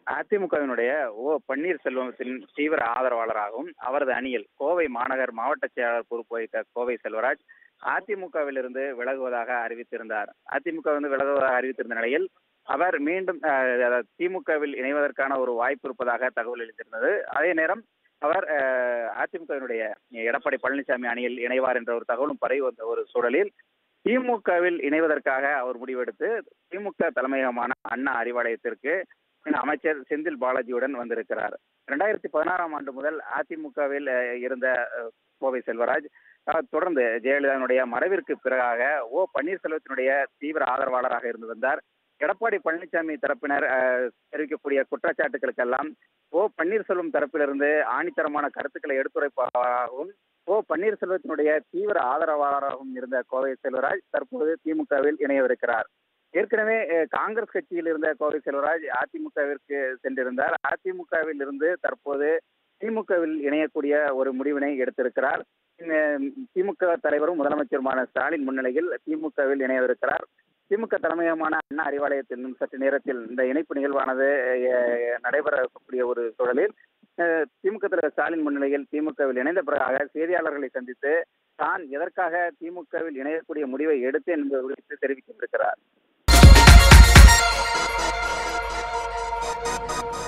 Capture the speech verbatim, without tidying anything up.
அதிமுகவினுடைய ஓ பன்னீர்செல்வத்தின் தீவிர ஆதரவாளராகவும் அவரது அணியில் கோவை மாநகர் மாவட்ட செயலாளர் பொறுப்பு வகித்த கோவை செல்வராஜ் அதிமுகவில் இருந்து விலகுவதாக அறிவித்திருந்தார். அதிமுக வந்து விலகுவதாக அறிவித்திருந்த நிலையில் அவர் மீண்டும் திமுகவில் இணைவதற்கான ஒரு வாய்ப்பு இருப்பதாக தகவல் அளித்திருந்தது. அதே நேரம் அவர் அதிமுகவினுடைய எடப்பாடி பழனிசாமி அணியில் இணைவார் என்ற ஒரு தகவலும் பரவி வந்த ஒரு சூழலில் திமுகவில் இணைவதற்காக அவர் முடிவெடுத்து திமுக தலைமையகமான அண்ணா அறிவாலயத்திற்கு அமைச்சர் செந்தில் பாலாஜியுடன் வந்திருக்கிறார். இரண்டாயிரத்தி பதினாறாம் ஆண்டு முதல் அதிமுகவில் இருந்த கோவை செல்வராஜ் தொடர்ந்து ஜெயலலிதாவுடைய மறைவிற்கு பிறகாக ஓ பன்னீர்செல்வத்தினுடைய தீவிர ஆதரவாளராக இருந்து வந்தார். எடப்பாடி பழனிசாமி தரப்பினர் தெரிவிக்கக்கூடிய குற்றச்சாட்டுகளுக்கெல்லாம் ஓ பன்னீர்செல்வம் தரப்பிலிருந்து ஆணித்தரமான கருத்துக்களை எடுத்துரைப்பதாகவும் ஓ பன்னீர்செல்வத்தினுடைய தீவிர ஆதரவாளராகவும் இருந்த கோவை செல்வராஜ் தற்போது திமுகவில் இணையவிருக்கிறார். ஏற்கனவே காங்கிரஸ் கட்சியில் இருந்த கோவை செல்வராஜ் அதிமுகவிற்கு சென்றிருந்தார். அதிமுகவில் இருந்து தற்போது திமுகவில் இணையக்கூடிய ஒரு முடிவினை எடுத்திருக்கிறார். திமுக தலைவரும் முதலமைச்சருமான ஸ்டாலின் முன்னிலையில் திமுகவில் இணையவிருக்கிறார். திமுக தலைமையகமான அண்ணா அறிவாலயத்தில் சற்று நேரத்தில் இந்த இணைப்பு நிகழ்வானது நடைபெறக்கூடிய ஒரு சூழலில் திமுக தலைவர் ஸ்டாலின் முன்னிலையில் திமுகவில் இணைந்த பிறகாக செய்தியாளர்களை சந்தித்து தான் எதற்காக திமுகவில் இணையக்கூடிய முடிவை எடுத்தேன் என்பது குறித்து தெரிவித்திருக்கிறார்.